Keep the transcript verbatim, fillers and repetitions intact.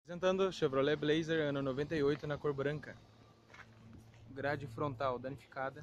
Apresentando Chevrolet Blazer ano noventa e oito na cor branca. Grade frontal danificada.